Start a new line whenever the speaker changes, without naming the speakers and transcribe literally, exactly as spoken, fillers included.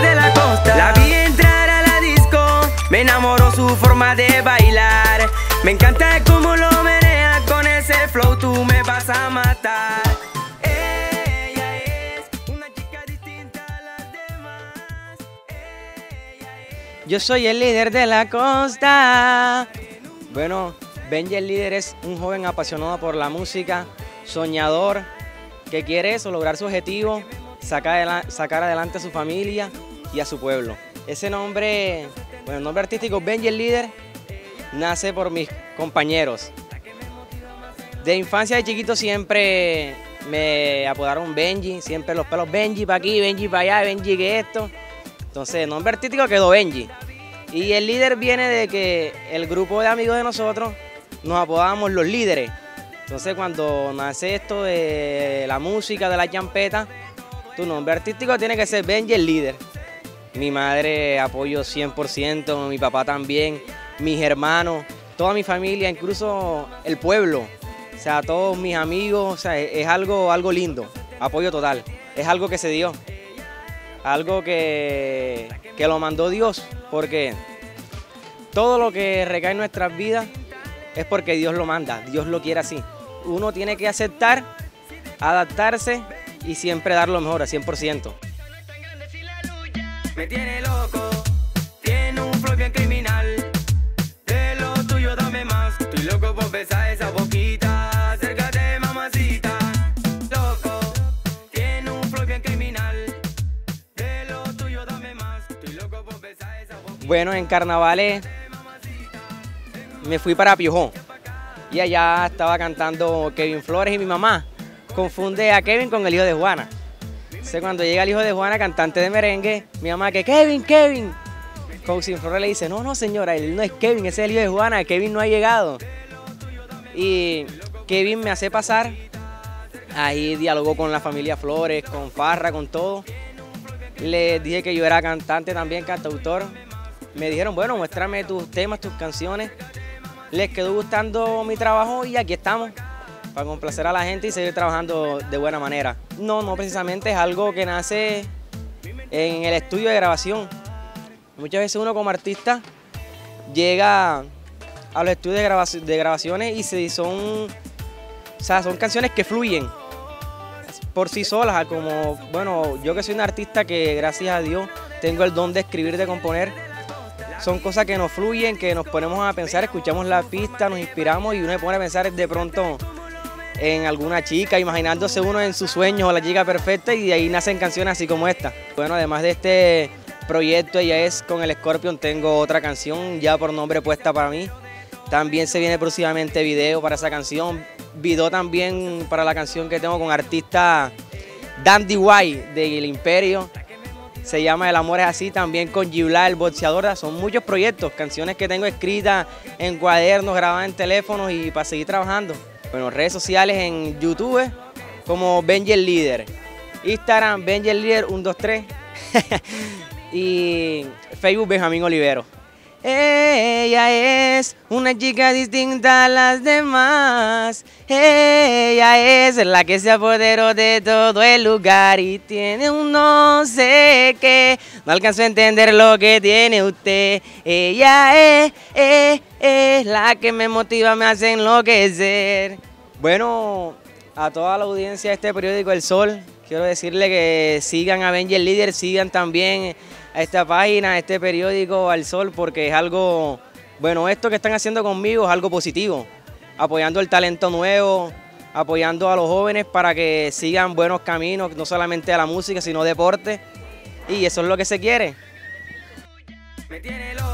de la costa. La vi entrar a la disco, me enamoró su forma de bailar. Me encanta cómo lo menea, con ese flow tú me vas a matar. Ella es una chica distinta a las demás. Ella es...
Yo soy el líder de la costa. Bueno, Benji el líder es un joven apasionado por la música, soñador, que quiere eso, lograr su objetivo, sacar, sacar adelante a su familia y a su pueblo. Ese nombre, bueno, el nombre artístico Benji el líder, nace por mis compañeros. De infancia, de chiquito, siempre me apodaron Benji, siempre los pelos Benji para aquí, Benji para allá, Benji que esto. Entonces el nombre artístico quedó Benji. Y el líder viene de que el grupo de amigos de nosotros nos apodábamos los líderes. Entonces cuando nace esto de la música, de la champeta, tu nombre artístico tiene que ser Benji el líder. Mi madre apoyo cien por ciento, mi papá también, mis hermanos, toda mi familia, incluso el pueblo. O sea, todos mis amigos, o sea, es algo, algo lindo, apoyo total. Es algo que se dio, algo que, que lo mandó Dios, porque todo lo que recae en nuestras vidas es porque Dios lo manda, Dios lo quiere así. Uno tiene que aceptar, adaptarse y siempre dar lo mejor, a cien por ciento.
Me tiene loco, tiene un flow bien criminal. De lo tuyo dame más, estoy loco por besar esa boquita. Acércate mamacita. Loco, tiene un flow bien criminal. De lo tuyo dame más, estoy loco por besar esa boquita.
Bueno, en carnavales me fui para Piojó y allá estaba cantando Kevin Flores y mi mamá confunde a Kevin con el hijo de Juana. Entonces cuando llega el hijo de Juana, cantante de merengue, mi mamá que Kevin, Kevin. Kevin Flores le dice, no, no señora, él no es Kevin, ese es el hijo de Juana, Kevin no ha llegado. Y Kevin me hace pasar, ahí dialogó con la familia Flores, con Farra, con todo. Le dije que yo era cantante también, cantautor. Me dijeron, bueno, muéstrame tus temas, tus canciones. Les quedó gustando mi trabajo y aquí estamos, para complacer a la gente y seguir trabajando de buena manera. No, no precisamente, es algo que nace en el estudio de grabación. Muchas veces uno como artista llega a los estudios de, grabac de grabaciones y se, son, o sea, son canciones que fluyen por sí solas, como, bueno, yo que soy un artista que gracias a Dios tengo el don de escribir, de componer. Son cosas que nos fluyen, que nos ponemos a pensar, escuchamos la pista, nos inspiramos y uno se pone a pensar de pronto en alguna chica, imaginándose uno en sus sueños o la chica perfecta y de ahí nacen canciones así como esta. Bueno, además de este proyecto, Ella es con el Scorpion, tengo otra canción ya por nombre puesta para mí. También se viene próximamente video para esa canción, video también para la canción que tengo con artista Dandy White del Imperio. Se llama El amor es así, también con Gibla, el boxeador. Son muchos proyectos, canciones que tengo escritas en cuadernos, grabadas en teléfonos y para seguir trabajando. Bueno, redes sociales en YouTube como Benji el líder. Instagram, Benji el líder uno dos tres. Y Facebook, Benjamín Olivero. Ella es una chica distinta a las demás. Ella es la que se apoderó de todo el lugar y tiene un no sé qué. No alcanzo a entender lo que tiene usted. Ella es, es, es la que me motiva, me hace enloquecer. Bueno, a toda la audiencia de este periódico El Sol, quiero decirle que sigan a Benji el líder, sigan también a esta página, a este periódico Al Sol, porque es algo, bueno, esto que están haciendo conmigo es algo positivo, apoyando el talento nuevo, apoyando a los jóvenes para que sigan buenos caminos, no solamente a la música, sino deporte, y eso es lo que se quiere.
Me tiene loco.